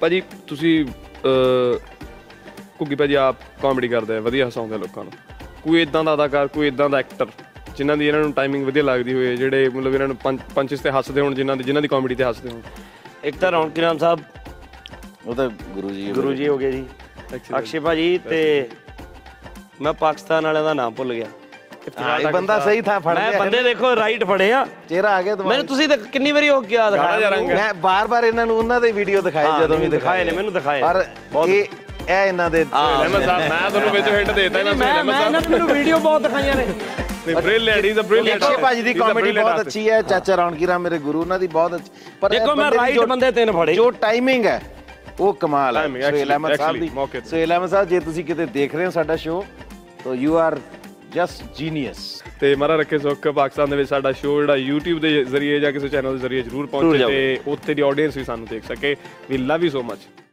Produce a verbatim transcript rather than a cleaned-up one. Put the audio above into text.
ਭਾਜੀ ਤੁਸੀਂ ਘੁੱਗੀ ਭਾਜੀ ਆਪ ਕਾਮੇਡੀ ਕਰਦੇ ਆ, ਵਧੀਆ ਹਸਾਉਂਦੇ ਲੋਕਾਂ ਨੂੰ। ਕੋਈ ਇੱਦਾਂ ਦਾ ਅਦਾਕਾਰ, ਕੋਈ ਇੱਦਾਂ ਦਾ ਐਕਟਰ ਜਿਨ੍ਹਾਂ ਦੀ ਇਹਨਾਂ ਨੂੰ ਟਾਈਮਿੰਗ ਵਧੀਆ ਲੱਗਦੀ ਹੋਏ, ਜਿਹੜੇ ਮਤਲਬ ਇਹਨਾਂ ਨੂੰ ਪੰਚ ਪੰਚਸ 'ਤੇ ਹੱਸਦੇ ਹੋਣ, ਜਿਨ੍ਹਾਂ ਦੀ ਜਿਨ੍ਹਾਂ ਦੀ ਕਾਮੇਡੀ 'ਤੇ ਹੱਸਦੇ ਹੋਣ? ਇੱਕ ਤਾਂ ਰੌਣਕੀ ਰਾਮ ਸਾਹਿਬ, ਉਹ ਤਾਂ ਗੁਰੂ ਜੀ ਗੁਰੂ ਜੀ ਹੋ ਗਏ ਜੀ, ਅਕਸ਼ੇ ਭਾਜੀ, ਤੇ ਮੈਂ ਪਾਕਿਸਤਾਨ ਵਾਲਿਆਂ ਦਾ ਨਾਮ ਭੁੱਲ ਗਿਆ। ਇਹ ਬੰਦਾ ਸਹੀ ਥਾਂ ਫੜ ਮੈਂ ਬੰਦੇ ਦੇਖੋ ਰਾਈਟ ਫੜੇ ਆ, ਚਿਹਰਾ ਆ ਗਿਆ ਮੈਨੂੰ ਤੁਸੀਂ ਕਿੰਨੀ ਵਾਰੀ ਹੋ ਗਿਆ ਦਿਖਾਇਆ, ਮੈਂ ਬਾਰ ਬਾਰ ਇਹਨਾਂ ਨੂੰ ਉਹਨਾਂ ਦੇ ਵੀਡੀਓ ਦਿਖਾਏ, ਜਦੋਂ ਵੀ ਦਿਖਾਏ ਨੇ ਮੈਨੂੰ ਦਿਖਾਏ, ਪਰ ਇਹ ਇਹ ਇਹਨਾਂ ਦੇ ਅਹਿਮਦ ਸਾਹਿਬ, ਮੈਂ ਤੁਹਾਨੂੰ ਵਿੱਚ ਹਿੰਟ ਦੇਤਾ ਨਾ, ਮੈਂ ਇਹਨਾਂ ਮੈਨੂੰ ਵੀਡੀਓ ਬਹੁਤ ਦਿਖਾਈਆਂ ਨੇ। Brilliant, is a brilliant. Akshay ਭਾਜੀ ਦੀ ਕਾਮੇਡੀ ਬਹੁਤ ਅੱਛੀ ਹੈ, ਚਾਚਾ ਰੌਣਕੀ ਰਾਮ ਮੇਰੇ ਗੁਰੂ, ਉਹਨਾਂ ਦੀ ਬਹੁਤ ਅੱਛੀ। ਪਰ ਦੇਖੋ ਮੈਂ ਰਾਈਟ ਬੰਦੇ ਤਿੰਨ ਫੜੇ, ਜੋ ਟਾਈਮਿੰਗ ਹੈ ਉਹ ਕਮਾਲ ਹੈ। ਸੁਹੇਲ ਅਹਿਮਦ ਸਾਹਿਬ ਦੀ, ਸੁਹੇਲ ਅਹਿਮਦ ਸਾਹਿਬ ਜੇ ਤੁਸੀਂ ਕਿਤੇ ਦੇਖ ਰਹੇ ਹੋ ਸਾਡਾ ਸ਼ੋਅ, ਤਾਂ ਯੂ ਆਰ ਜਸਟ ਜੀਨੀਅਸ। ਤੇ ਮਾਰਾ ਰੱਖੇ ਸੁੱਖ, ਪਾਕਿਸਤਾਨ ਦੇ ਵਿੱਚ ਸਾਡਾ ਸ਼ੋਅ ਜਿਹੜਾ YouTube ਦੇ ਜ਼ਰੀਏ ਜਾਂ ਕਿਸੇ ਚੈਨਲ ਦੇ ਜ਼ਰੀਏ ਜ਼ਰੂਰ ਪਹੁੰਚੇ ਤੇ ਉੱਥੇ ਦੀ ਆਡੀਅנס ਵੀ ਸਾਨੂੰ ਦੇਖ ਸਕੇ। We love you so much.